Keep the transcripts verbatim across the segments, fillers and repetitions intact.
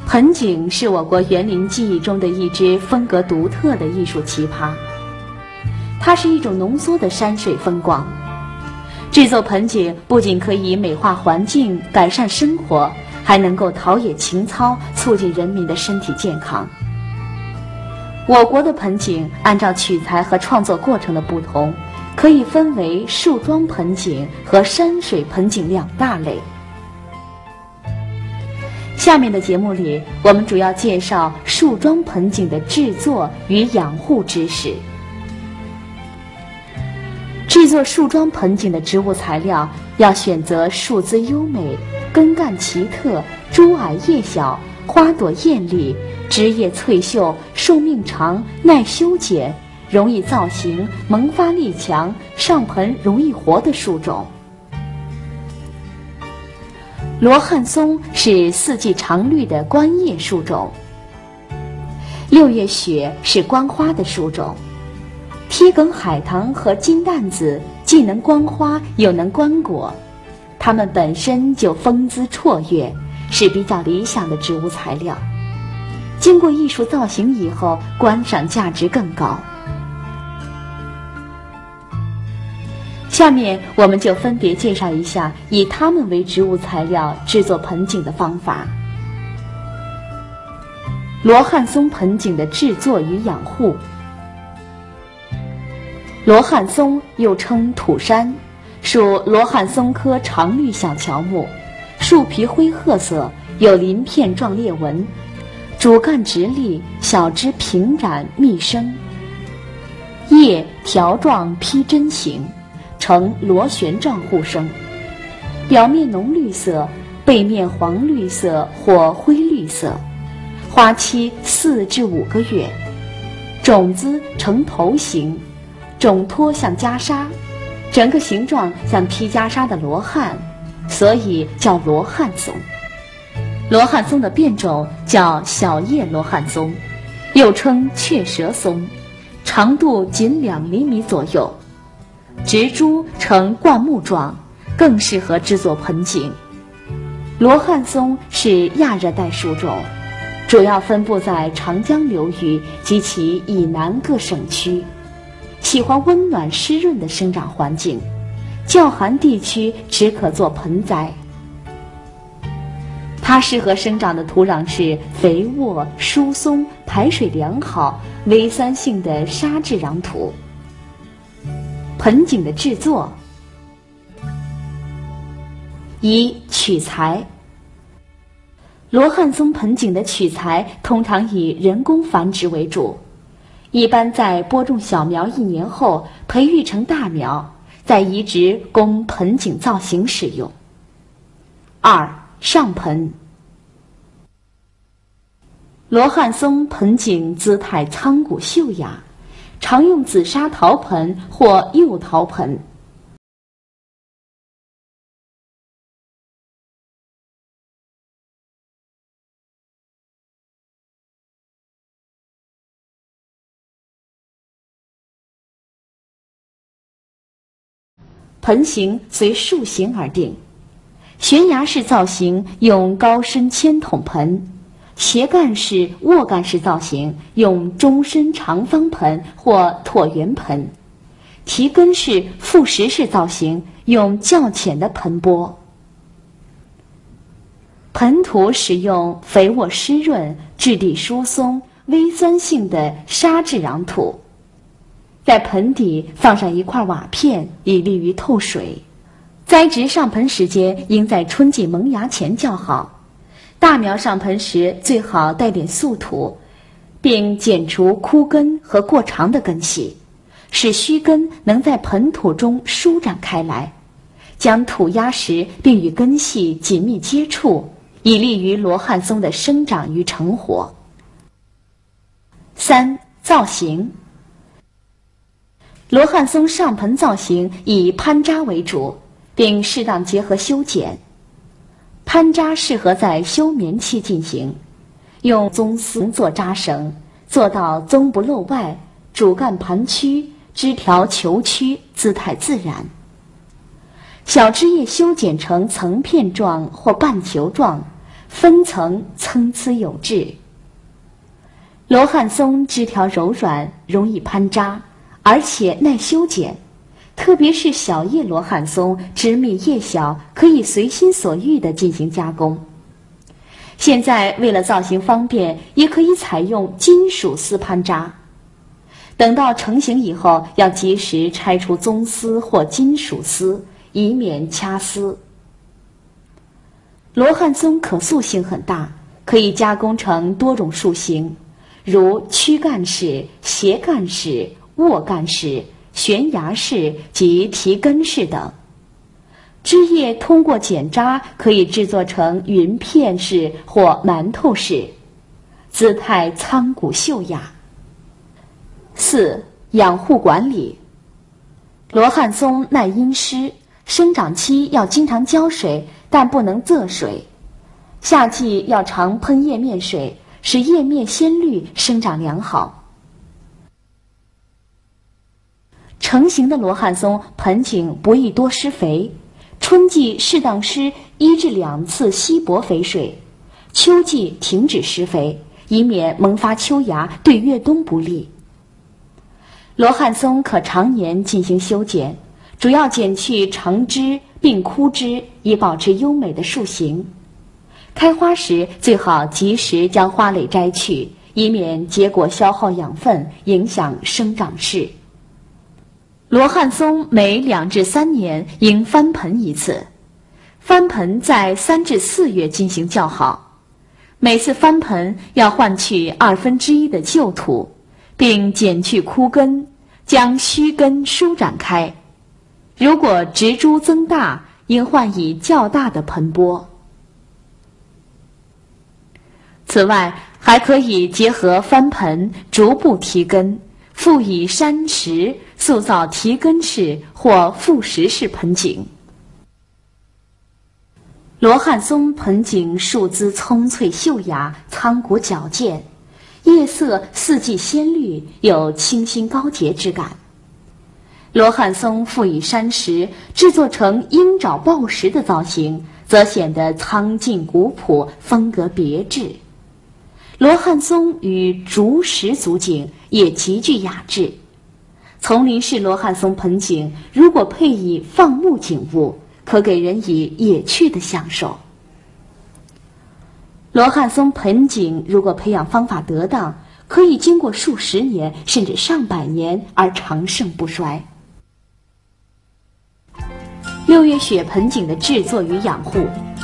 盆景是我国园林技艺中的一支风格独特的艺术奇葩，它是一种浓缩的山水风光。制作盆景不仅可以美化环境、改善生活，还能够陶冶情操，促进人民的身体健康。我国的盆景按照取材和创作过程的不同，可以分为树桩盆景和山水盆景两大类。下面的节目里，我们主要介绍树桩盆景的制作与养护知识。制作树桩盆景的植物材料要选择树姿优美、根干奇特、株矮叶小、花朵艳丽、枝叶翠秀、寿命长、耐修剪、容易造型、萌发力强、上盆容易活的树种。罗汉松是四季常绿的观叶树种，六月雪是观花的树种，贴梗海棠和金担子既能观花又能观果，它们本身就风姿绰约，是比较理想的植物材料。经过艺术造型以后，观赏价值更高。下面我们就分别介绍一下以它们为植物材料制作盆景的方法。罗汉松盆景的制作与养护。罗汉松又称土山，属罗汉松科常绿小乔木，树皮灰褐色，有鳞片状裂纹，主干直立，小枝平展密生，叶条状披针形，呈螺旋状互生，表面浓绿色，背面黄绿色或灰绿色，花期四至五个月，种子呈头形，种托像袈裟，整个形状像披袈裟的罗汉，所以叫罗汉松。罗汉松的变种叫小叶罗汉松，又称雀舌松，长度仅两厘米左右，植株呈灌木状，更适合制作盆景。罗汉松是亚热带树种，主要分布在长江流域及其以南各省区，喜欢温暖湿润的生长环境，较寒地区只可做盆栽。它适合生长的土壤是肥沃、疏松、排水良好、微酸性的沙质壤土。盆景的制作：一、取材。罗汉松盆景的取材通常以人工繁殖为主，一般在播种小苗一年后培育成大苗，再移植供盆景造型使用。二、上盆。罗汉松盆景姿态苍古秀雅，常用紫砂陶盆或釉陶盆。盆形随树形而定，悬崖式造型用高深铅筒盆，斜干式、卧干式造型用中深长方盆或椭圆盆，提根式、复石式造型用较浅的盆钵。盆土使用肥沃湿润、质地疏松、微酸性的沙质壤土，在盆底放上一块瓦片，以利于透水。栽植上盆时间应在春季萌芽前较好。大苗上盆时最好带点素土，并剪除枯根和过长的根系，使须根能在盆土中舒展开来，将土压实并与根系紧密接触，以利于罗汉松的生长与成活。三、造型。罗汉松上盆造型以攀扎为主，并适当结合修剪。攀扎适合在休眠期进行，用棕丝做扎绳，做到棕不露外，主干盘曲，枝条球曲，姿态自然。小枝叶修剪成层片状或半球状， 分层参差有致。罗汉松枝条柔软，容易攀扎，而且耐修剪，特别是小叶罗汉松，枝密叶小，可以随心所欲地进行加工。现在为了造型方便，也可以采用金属丝攀扎。等到成型以后，要及时拆除棕丝或金属丝，以免掐丝。罗汉松可塑性很大，可以加工成多种树形，如躯干式、斜干式、卧干式、悬崖式及提根式等。枝叶通过剪扎可以制作成云片式或馒头式，姿态苍古秀雅。四、养护管理。罗汉松耐阴湿，生长期要经常浇水，但不能仄水。夏季要常喷叶面水，使叶面鲜绿，生长良好。成型的罗汉松盆景不宜多施肥，春季适当施一至两次稀薄肥水，秋季停止施肥，以免萌发秋芽，对越冬不利。罗汉松可常年进行修剪，主要剪去长枝并枯枝，以保持优美的树形。开花时最好及时将花蕾摘去，以免结果消耗养分，影响生长势。罗汉松每两至三年应翻盆一次，翻盆在三至四月进行较好。每次翻盆要换去二分之一的旧土，并剪去枯根，将须根舒展开。如果植株增大，应换以较大的盆钵。此外，还可以结合翻盆逐步提根，附以山石，塑造提根式或覆石式盆景。罗汉松盆景树姿葱翠秀雅，苍古矫健，叶色四季鲜绿，有清新高洁之感。罗汉松附以山石，制作成鹰爪抱石的造型，则显得苍劲古朴，风格别致。罗汉松与竹石组景也极具雅致。丛林式罗汉松盆景如果配以放牧景物，可给人以野趣的享受。罗汉松盆景如果培养方法得当，可以经过数十年甚至上百年而长盛不衰。六月雪盆景的制作与养护。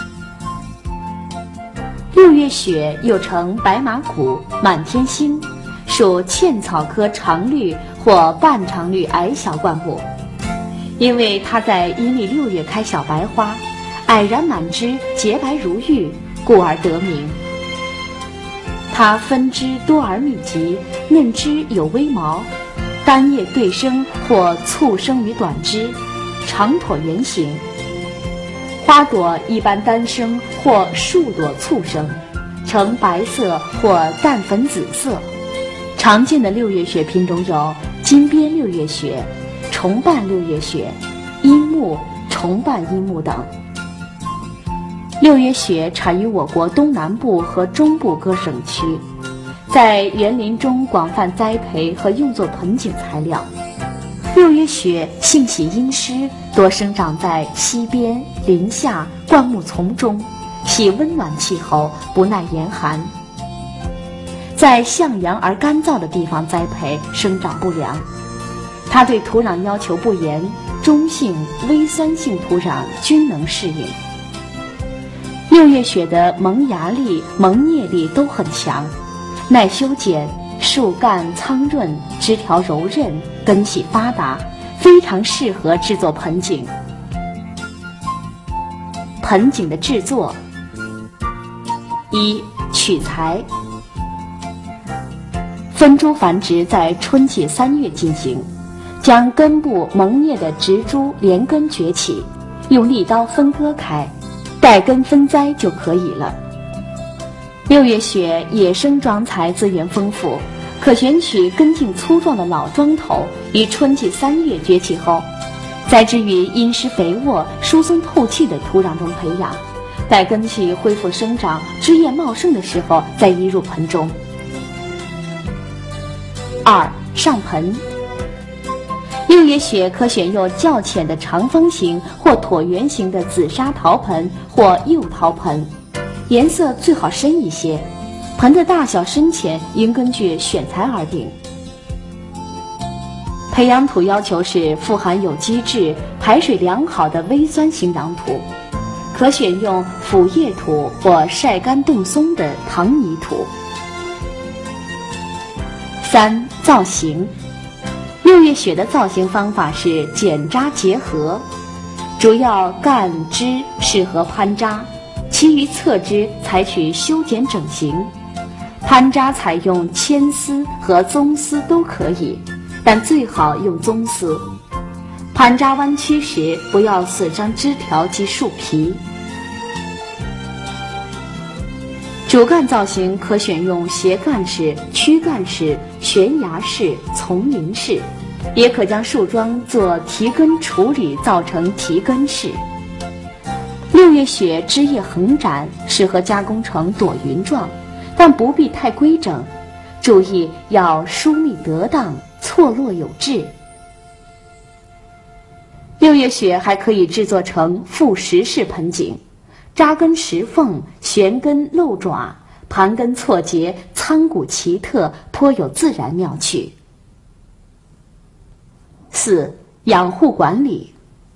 六月雪又称白马古、满天星，属茜草科常绿或半常绿矮小灌木。因为它在阴历六月开小白花，矮然满枝，洁白如玉，故而得名。它分枝多而密集，嫩枝有微毛，单叶对生或簇生于短枝，长椭圆形。花朵一般单生或数朵簇生，呈白色或淡粉紫色。常见的六月雪品种有金边六月雪、重瓣六月雪、樱木、重瓣樱木等。六月雪产于我国东南部和中部各省区，在园林中广泛栽培和用作盆景材料。六月雪性喜阴湿，多生长在溪边、林下、灌木丛中，喜温暖气候，不耐严寒。在向阳而干燥的地方栽培，生长不良。它对土壤要求不严，中性、微酸性土壤均能适应。六月雪的萌芽力、萌叶力都很强，耐修剪，树干苍润，枝条柔韧，根系发达，非常适合制作盆景。盆景的制作：一、取材。分株繁殖在春季三月进行，将根部萌叶的植株连根崛起，用利刀分割开，带根分栽就可以了。六月雪野生桩材资源丰富，可选取根茎粗壮的老桩头，于春季三月崛起后，栽植于阴湿肥沃、疏松透气的土壤中培养， 待根系恢复生长、枝叶茂盛的时候再移入盆中。二、上盆。六月雪可选用较浅的长方形或椭圆形的紫砂陶盆或釉陶盆，颜色最好深一些，盆的大小深浅应根据选材而定。培养土要求是富含有机质、排水良好的微酸型壤土，可选用腐叶土或晒干冻松的糖泥土。三、造型。六月雪的造型方法是剪扎结合，主要干枝适合攀扎，其余侧枝采取修剪整形。攀扎采用铅丝和棕丝都可以，但最好用棕丝。攀扎弯曲时不要损伤枝条及树皮。主干造型可选用斜干式、曲干式、悬崖式、丛林式，也可将树桩做提根处理造成提根式。六月雪枝叶横展，适合加工成朵云状，但不必太规整，注意要疏密得当，错落有致。六月雪还可以制作成复石式盆景，扎根石缝，悬根漏爪，盘根错节，苍古奇特，颇有自然妙趣。四、养护管理。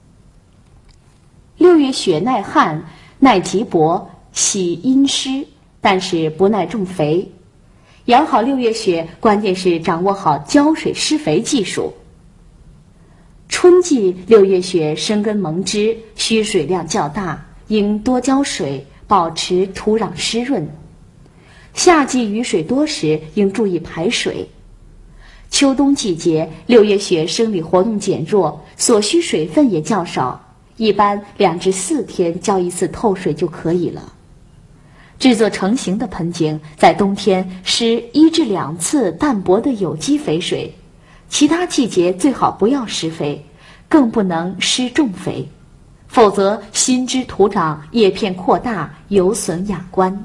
六月雪耐旱、耐急薄、喜阴湿，但是不耐重肥。养好六月雪，关键是掌握好浇水施肥技术。春季六月雪生根萌枝，需水量较大，应多浇水，保持土壤湿润。夏季雨水多时，应注意排水。秋冬季节，六月雪生理活动减弱，所需水分也较少，一般两至四天浇一次透水就可以了。制作成型的盆景，在冬天施一至两次淡薄的有机肥水，其他季节最好不要施肥，更不能施重肥，否则新枝徒长，叶片扩大，有损雅观。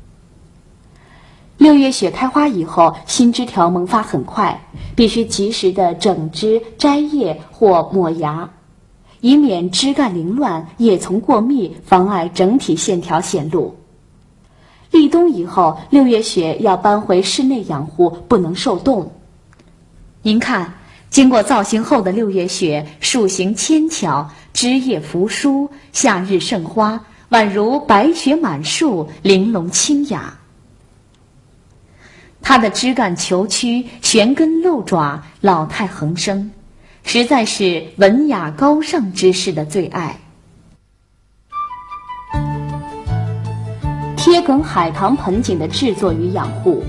六月雪开花以后，新枝条萌发很快，必须及时的整枝、摘叶或抹芽，以免枝干凌乱、叶丛过密，妨碍整体线条显露。立冬以后，六月雪要搬回室内养护，不能受冻。您看，经过造型后的六月雪，树形纤巧，枝叶扶疏，夏日盛花，宛如白雪满树，玲珑清雅。它的枝干虬曲，悬根漏爪，老态横生，实在是文雅高尚之士的最爱。贴梗海棠盆景的制作与养护。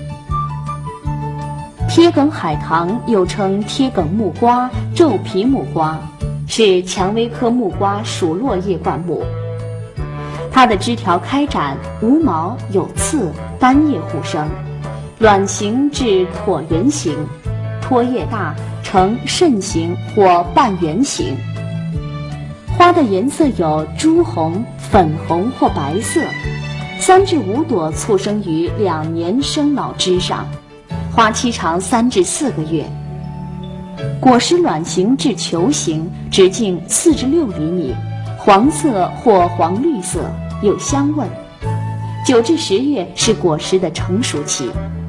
贴梗海棠又称贴梗木瓜、皱皮木瓜，是蔷薇科木瓜属落叶灌木。它的枝条开展，无毛有刺，单叶互生，卵形至椭圆形，托叶大，呈肾形或半圆形。花的颜色有朱红、粉红或白色，三至五朵簇生于两年生老枝上，花期长三至四个月。果实卵形至球形，直径四至六厘米，黄色或黄绿色，有香味。九至十月是果实的成熟期。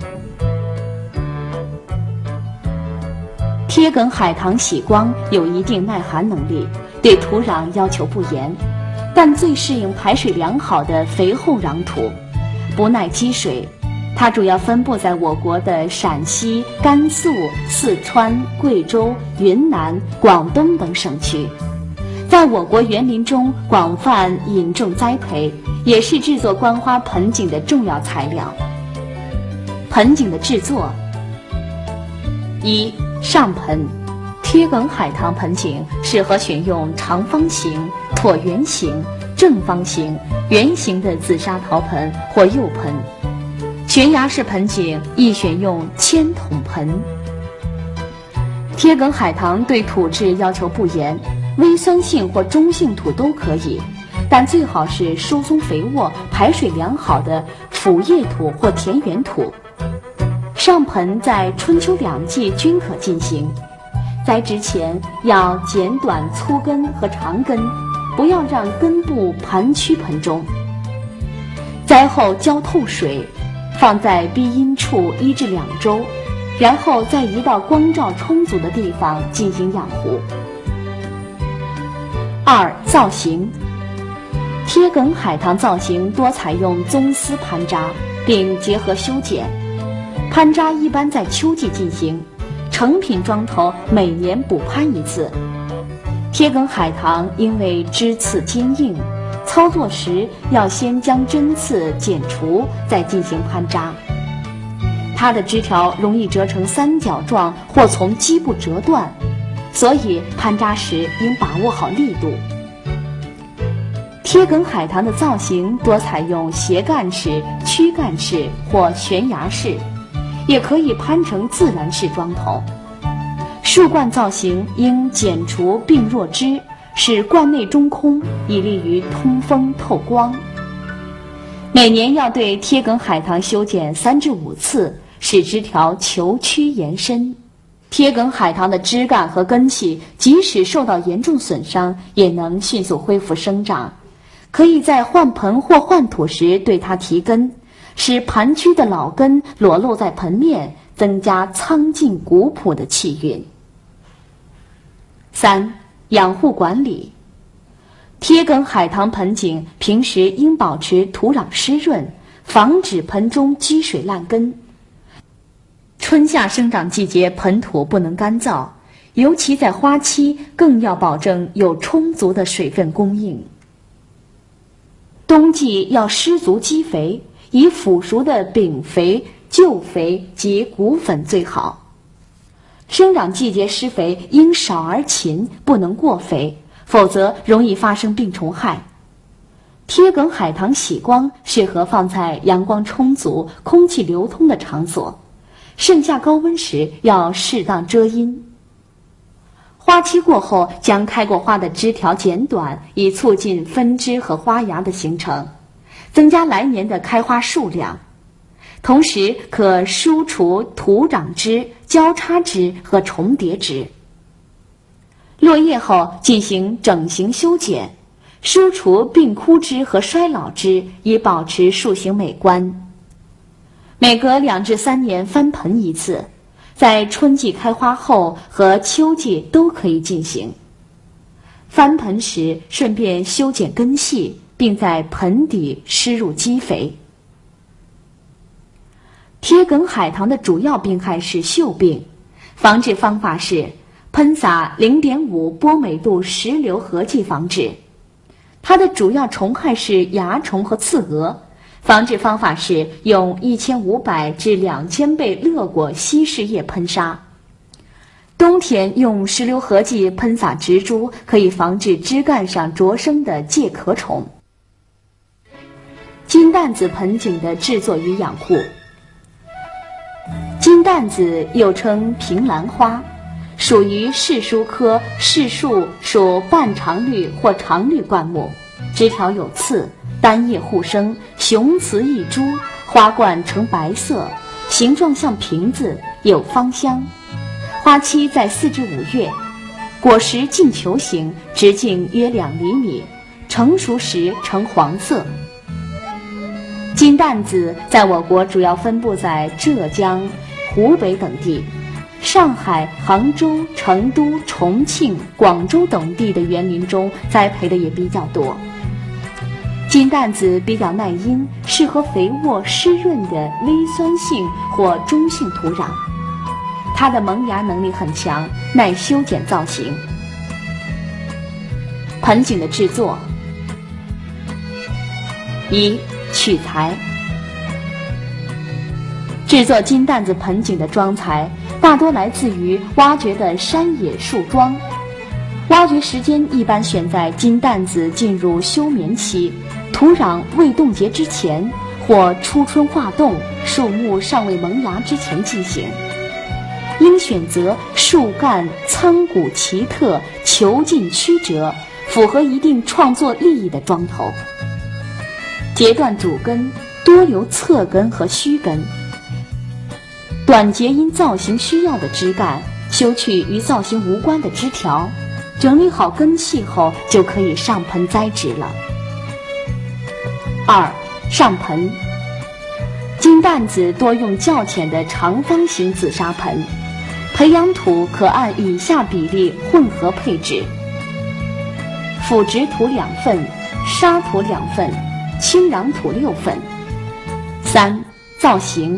贴梗海棠喜光，有一定耐寒能力，对土壤要求不严，但最适应排水良好的肥厚壤土，不耐积水。它主要分布在我国的陕西、甘肃、四川、贵州、云南、广东等省区，在我国园林中广泛引种栽培，也是制作观花盆景的重要材料。盆景的制作：一、上盆。贴梗海棠盆景适合选用长方形、椭圆形、正方形、圆形的紫砂陶盆或釉盆。悬崖式盆景宜选用铅筒盆。贴梗海棠对土质要求不严，微酸性或中性土都可以， 但最好是疏松肥沃、排水良好的腐叶土或田园土。上盆在春秋两季均可进行。栽植前要剪短粗根和长根，不要让根部盘曲盆中。栽后浇透水，放在逼阴处一至两周，然后再移到光照充足的地方进行养护。二、造型。贴梗海棠造型多采用棕丝攀扎，并结合修剪。攀扎一般在秋季进行，成品桩头每年补攀一次。贴梗海棠因为枝刺坚硬，操作时要先将针刺剪除，再进行攀扎。它的枝条容易折成三角状或从基部折断，所以攀扎时应把握好力度。贴梗海棠的造型多采用斜干式、曲干式或悬崖式，也可以攀成自然式桩头。树冠造型应剪除并弱枝，使冠内中空，以利于通风透光。每年要对贴梗海棠修剪三至五次，使枝条球曲延伸。贴梗海棠的枝干和根系即使受到严重损伤，也能迅速恢复生长。可以在换盆或换土时对它提根，使盘曲的老根裸露在盆面，增加苍劲古朴的气韵。三、养护管理。贴梗海棠盆景平时应保持土壤湿润，防止盆中积水烂根。春夏生长季节盆土不能干燥，尤其在花期更要保证有充足的水分供应。冬季要施足基肥，以腐熟的丙肥、旧肥及谷粉最好。生长季节施肥应少而勤，不能过肥，否则容易发生病虫害。贴梗海棠喜光适合放在阳光充足、空气流通的场所，盛夏高温时要适当遮阴。花期过后，将开过花的枝条剪短，以促进分枝和花芽的形成，增加来年的开花数量。同时可疏除徒长枝、交叉枝和重叠枝。落叶后进行整形修剪，疏除病枯枝和衰老枝，以保持树形美观。每隔两至三年翻盆一次，在春季开花后和秋季都可以进行。翻盆时顺便修剪根系，并在盆底施入基肥。贴梗海棠的主要病害是锈病，防治方法是喷洒 零点五 波美度石硫合剂防治。它的主要虫害是蚜虫和刺蛾，防治方法是用一千五百至两千倍乐果稀释液喷砂。冬天用石硫合剂喷洒植株，可以防治枝干上着生的介壳虫。金担子盆景的制作与养护。金担子又称平兰花，属于柿树科柿树属半常绿或常绿灌木，枝条有刺，单叶互生，雄雌异株，花冠呈白色，形状像瓶子，有芳香。花期在四至五月，果实径球形，直径约两厘米，成熟时呈黄色。金担子在我国主要分布在浙江、湖北等地，上海、杭州、成都、重庆、广州等地的园林中栽培的也比较多。金担子比较耐阴，适合肥沃湿润的微酸性或中性土壤。它的萌芽能力很强，耐修剪造型。盆景的制作：一、取材。制作金担子盆景的桩材大多来自于挖掘的山野树桩，挖掘时间一般选在金担子进入休眠期，土壤未冻结之前，或初春化冻、树木尚未萌芽之前进行。应选择树干苍古奇特、球劲曲折、 符合一定创作利益的桩头。截断主根，多留侧根和须根，短截因造型需要的枝干，修去与造型无关的枝条，整理好根系后，就可以上盆栽植了。二、上盆。金担子多用较浅的长方形紫砂盆，培养土可按以下比例混合配置：腐殖土两份，沙土两份，清壤土六份。三、造型。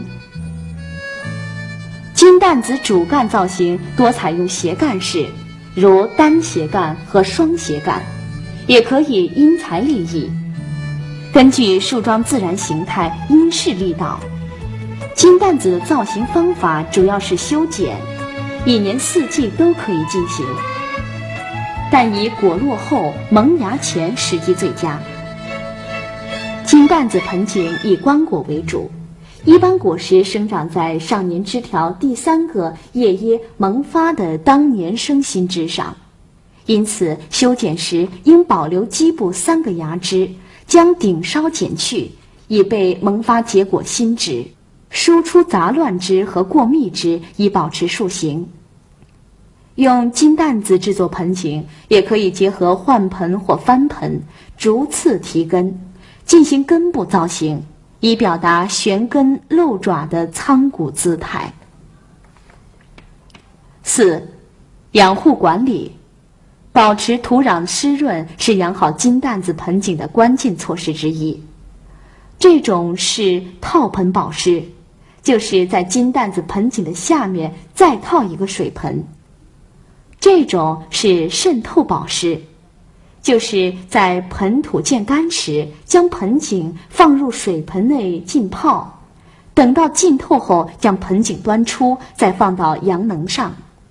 金担子主干造型多采用斜干式，如单斜干和双斜干，也可以因材立异。根据树桩自然形态因势利导。金担子的造型方法主要是修剪，一年四季都可以进行，但以果落后、萌芽前时机最佳。金担子盆景以光果为主，一般果实生长在上年枝条第三个叶叶萌发的当年生新枝上，因此修剪时应保留基部三个芽枝，将顶梢剪去，以备萌发结果新枝，疏出杂乱枝和过密枝，以保持树形。用金担子制作盆景，也可以结合换盆或翻盆，逐次提根，进行根部造型，以表达悬根露爪的苍古姿态。四、养护管理。保持土壤湿润是养好金担子盆景的关键措施之一。这种是套盆保湿，就是在金担子盆景的下面再套一个水盆。这种是渗透保湿，就是在盆土渐干时，将盆景放入水盆内浸泡，等到浸透后，将盆景端出，再放到阳能上。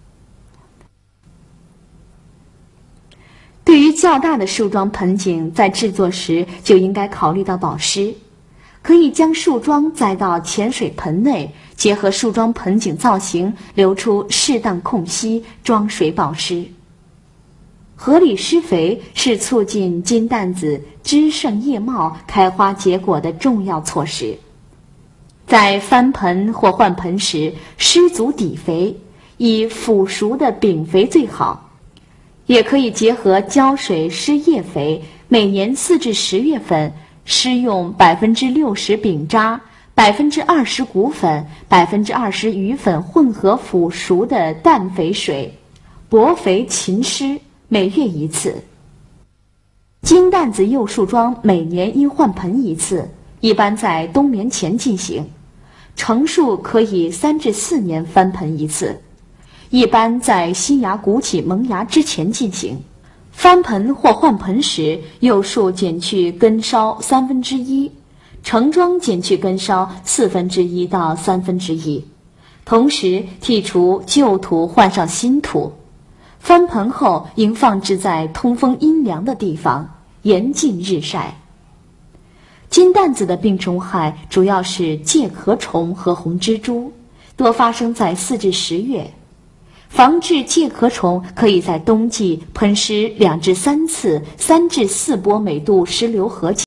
对于较大的树桩盆景，在制作时就应该考虑到保湿，可以将树桩栽到浅水盆内，结合树桩盆景造型，留出适当空隙，装水保湿。合理施肥是促进金担子枝盛叶茂、开花结果的重要措施。在翻盆或换盆时，施足底肥，以腐熟的丙肥最好。也可以结合浇水施叶肥，每年四至十月份施用百分之六十丙渣、百分之二十谷粉、百分之二十鱼粉混合腐熟的氮肥水，薄肥勤施，每月一次。金担子幼树桩每年应换盆一次，一般在冬眠前进行。成树可以三至四年翻盆一次。一般在新芽鼓起萌芽之前进行。翻盆或换盆时，幼树减去根梢三分之一，成桩减去根梢四分之一到三分之一，同时剔除旧土，换上新土。翻盆后应放置在通风阴凉的地方，严禁日晒。金担子的病虫害主要是介壳虫和红蜘蛛，多发生在四至十月。防治介壳虫，可以在冬季喷施两至三次，三至四波每度石榴核